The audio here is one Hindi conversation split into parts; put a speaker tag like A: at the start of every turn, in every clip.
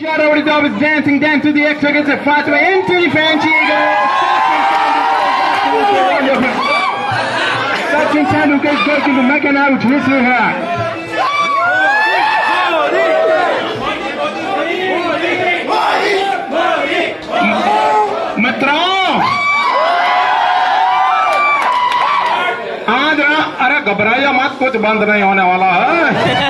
A: got over the job is dancing down to the extra, gets a fast way into the fan. She goes. Sanju is going to make an out. Listen to her. अरे घबराइए मत, कुछ बंद नहीं होने वाला है।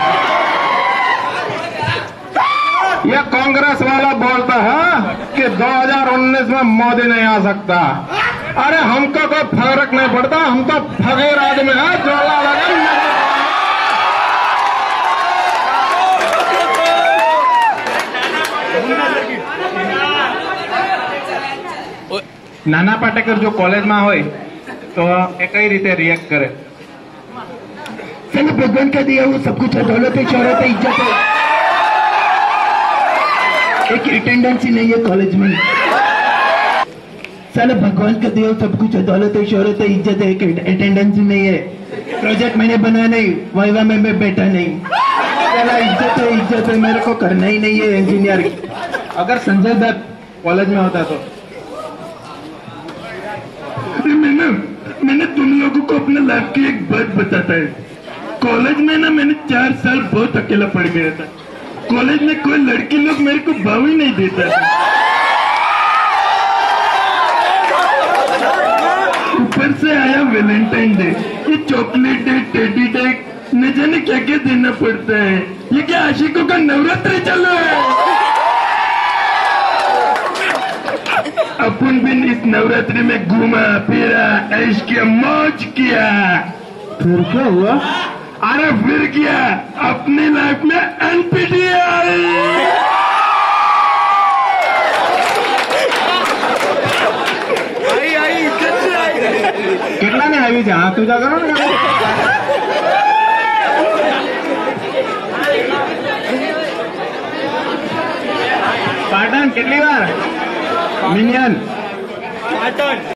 A: यह कांग्रेस वाला बोलता है कि 2019 में मोदी नहीं आ सकता। अरे हमको कोई फर्क नहीं पड़ता, हम तो फकीर आदमी है, जोला लगे। नाना पाटेकर जो कॉलेज में हो तो कई रीते रिएक्ट करे।
B: चलो भगवान का दिया वो सब कुछ है, दौलत है, शोहरत है, इज्जत है। एक अटेंडेंस ही नहीं है कॉलेज में। चलो भगवान का दिया सब कुछ है, दौलत है, शोहरत है, इज्जत है, एक अटेंडेंस ही नहीं है। प्रोजेक्ट मैंने बनाया नहीं, वाइवा में मैं बैठा नहीं। चला इज्जत है, मेरे को करना ही नहीं है इंजीनियरिंग।
A: अगर संजय दत्त कॉलेज में होता तो
B: मैंने तुम लोगों को अपने लाइफ की एक बात बताता है। कॉलेज में ना मैंने 4 साल बहुत अकेला पड़ गया था। कॉलेज में कोई लड़की लोग मेरे को भाव ही नहीं देता। ऊपर से आया वैलेंटाइन डे, ये चॉकलेट डे, टेडी डे, न जाने क्या क्या देना पड़ता है। ये क्या आशिकों का नवरात्रि चल रहा है? अपन भी इस नवरात्रि में घूमा फिरा, ऐश किया, मौज किया।
A: फिर क्या हुआ?
B: अरे फिर क्या, अपनी लाइफ में एनपीटीआई।
A: कितना नहीं आई जहाँ तू जा करो ना। पाटन कितनी बार मिनियन